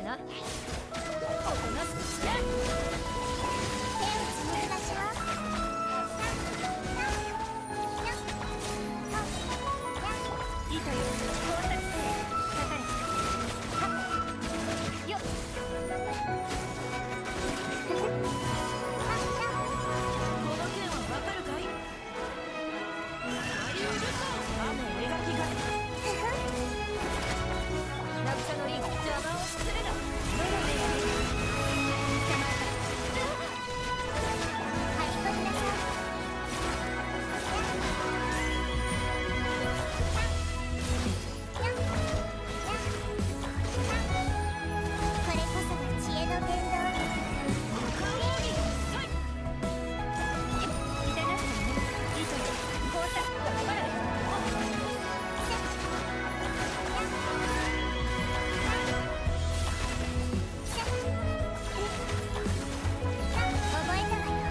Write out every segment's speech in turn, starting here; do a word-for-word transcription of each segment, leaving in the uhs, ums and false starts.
な。おとなしくして。 手をつなぎましょう。 いたように到達せえ。かかれ。はっよっ。この剣はわかるかい？左右ルソー。雨描きが渚のリン邪魔をするな。どの目が出る？捕まえた。 張り込みなさい。これこそが知恵の伝道。 カモーギそい。痛がってね。いいとよ。こうさ頑張れ。 覚えたわよ。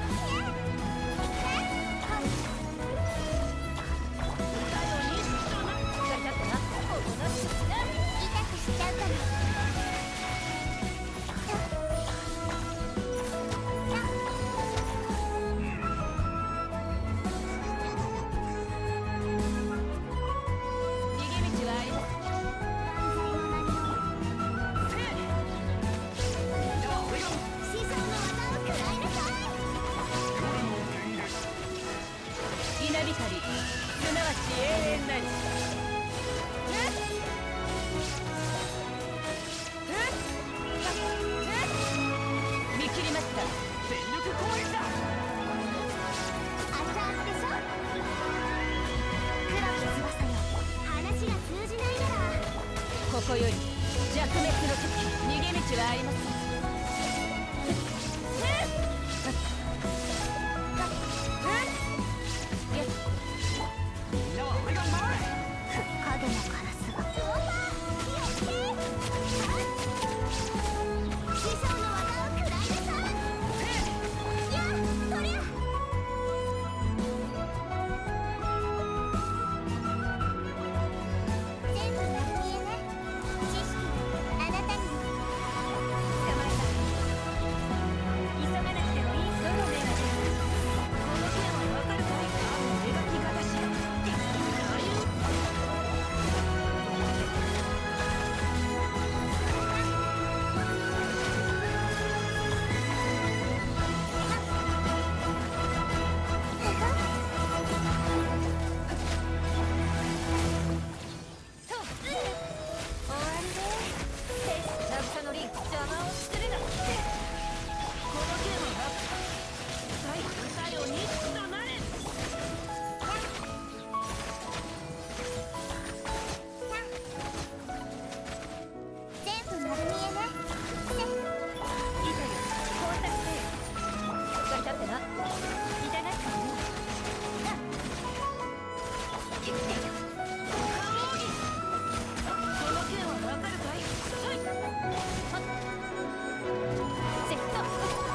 だよにだな。やりたくな。おとなしくしな。 痛くしちゃうから。 逃げ道はあります。 師匠の技を食らいなさい。 稲光、すなわち永遠なり。見切りました。全力攻撃だ。 熱々でしょ。黒き翼よ、話が通じないなら。 ここより弱滅の時、逃げ道はありません。 影のカラスが師匠の技を食らいなさい。やっそりゃ。全部丸見えね。知識はあなたにも。 捕まえた。急がなくてもいい。どの目が出る？この剣はわかるかい？描き方し。渚のリン邪魔をするな。この剣はなく。だよに黙れ。 全部丸見えね。 いたよ。こうさせて。やりたってな。痛がってね。生きてよ。カモーギ。この剣はわかるかい？そい。はっ。セット。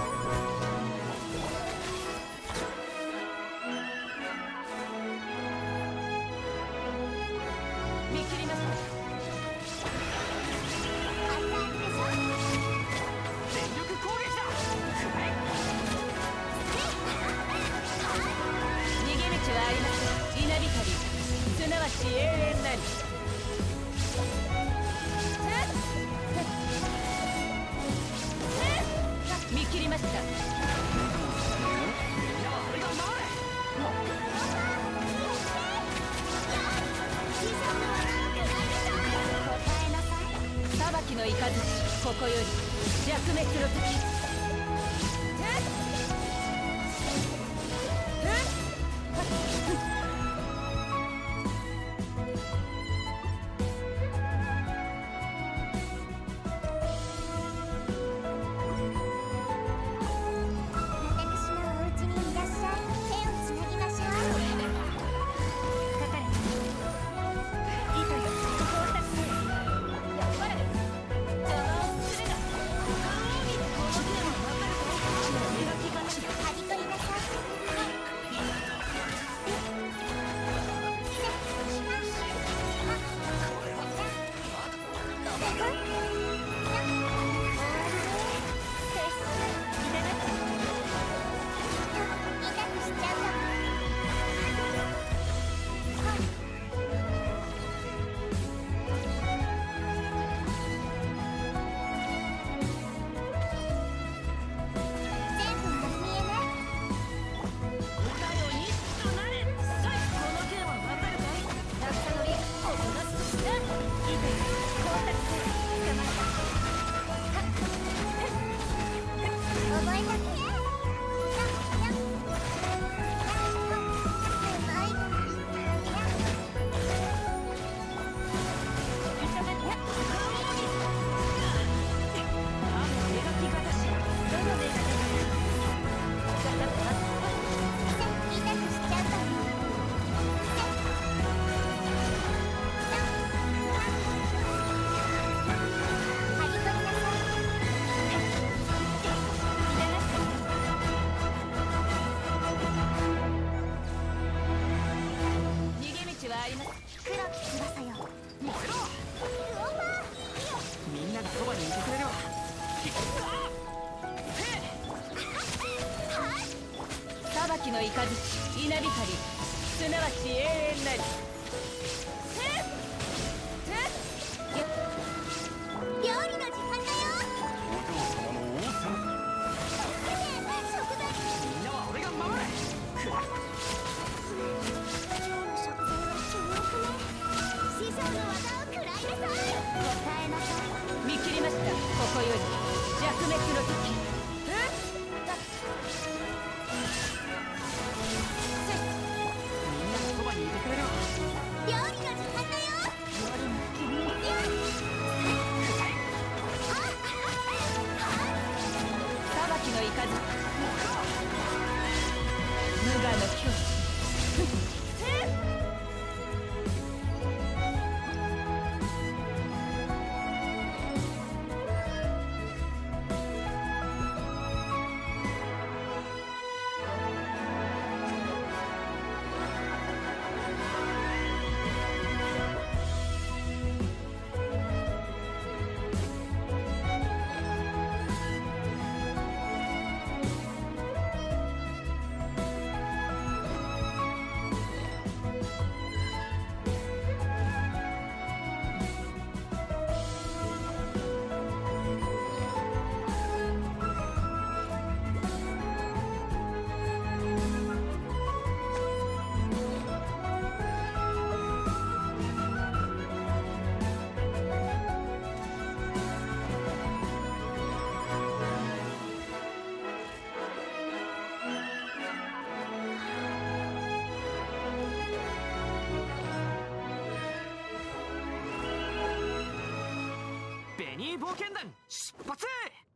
見切りました。 熱々でしょ。 全力攻撃だ。逃げ道はありません。稲光、すなわち永遠なり。見切りました。 師匠の技を食らいなさい。答えなさい。 裁きの雷、ここより弱滅の時。 私のお家にいらっしゃい。手をつなぎましょう。 かかれ。いいとよ。到達せえ。やっぱり邪魔をするな。カモーギ。この剣裁きの雷稲光すなわち永遠なり。 料理の時間だよ。 お嬢様の王様。 食材みんなは俺が守れ。 今日の食材は強力ね。師匠の技を食らいなさい。答えなさい。 見切りました。ここより弱滅の時。 みんなのそばにいてくれる。 料理の時間だよ。 裁きの雷無我の境地。 ベニー冒険団出発。